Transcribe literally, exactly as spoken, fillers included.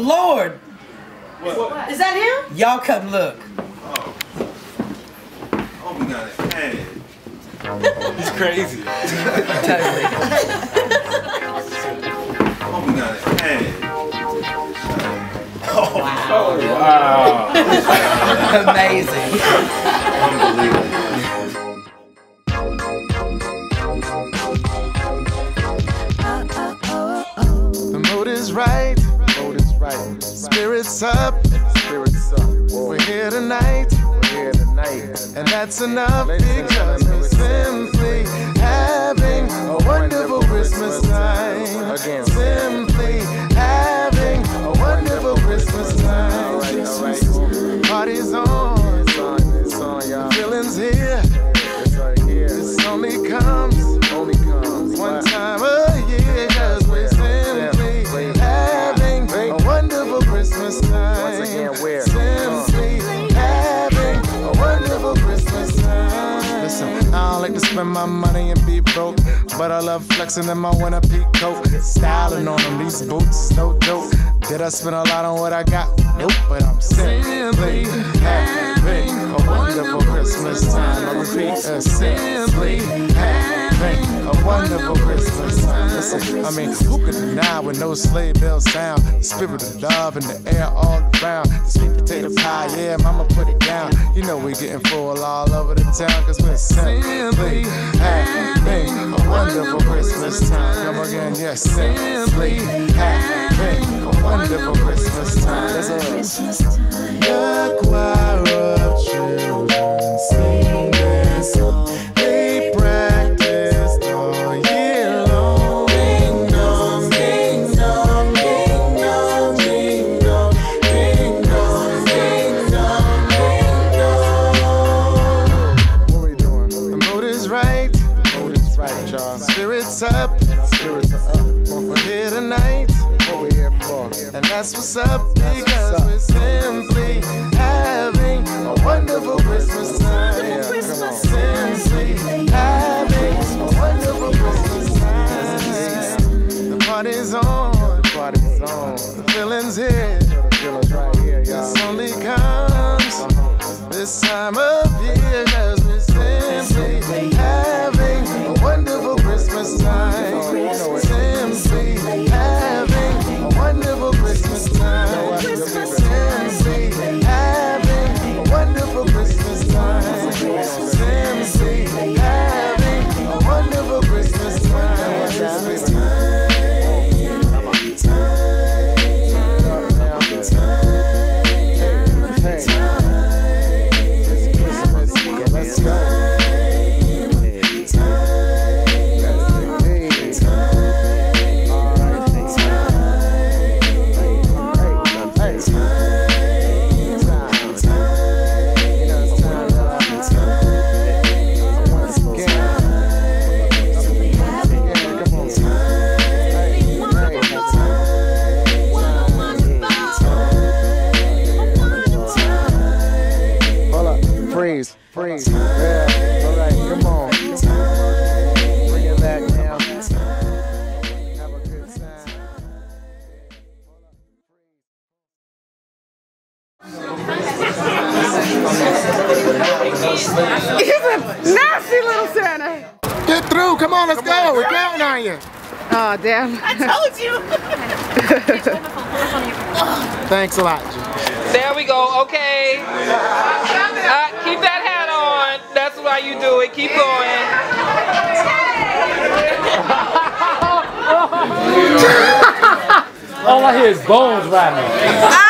Lord. What? Is that him? Y'all come look. Oh. Oh, we got it. Hey. He's crazy. Totally. Oh, we got it. Hey. Oh, wow. Wow. Amazing. Unbelievable. The mood is right. Mood is right. Spirits up. Spirits up. We're here tonight. We're here tonight. And that's enough because we're simply having a wonderful Christmas time. Again. Simply having a wonderful Christmas time. All right, all right. Party's on. It's on. It's on, y'all. Feelings here. It's right here. This only comes. Only comes. One time a year. Cause we're simply having a wonderful Christmas time. Once again, where? Simply having a wonderful Christmas time. Listen, I don't like to spend my money and be broke, but I love flexing in my winter peak coat. Styling on them, these boots, no joke. Did I spend a lot on what I got? Nope, but I'm simply having a wonderful Christmas time. I repeat, uh, simply having a wonderful Christmas time. Listen, I mean, who could deny with no sleigh bell sound? The spirit of love in the air all around. The sweet potato pie, yeah, mama put it down. You know we getting full all over the town, cause we're simply having a wonderful Christmas time. Come again, yes, simply having a wonderful Christmas time. The choir of children sing this song. They practice all year long. Ding dong, ding dong, ding dong, ding dong, ding dong, ding dong, ding dong. What we doing? The mood is right. The mood is right, y'all. Spirits up. Spirits are up. We're here tonight. What we here for? And that's what's up because we're simply having a wonderful Christmas time. Simply having a wonderful Christmas time. The party's on. The party's on. The feeling's here. The feeling's right here, y'all. This only comes this time of year because we're simply having a wonderful Christmas time. Simply having a wonderful Christmas time. Simply having a wonderful Christmas time. Simply having a wonderful Christmas time. Let's go. Freeze, freeze. Yeah, all right, come on. Bring it back now. Have a good time. He's a nasty little Santa. Get through, come on, let's go. We're counting on you. Oh, damn. I told you. Thanks a lot. There we go, okay. Uh, keep that hat on. That's why you do it. Keep going. All I hear is bones right now.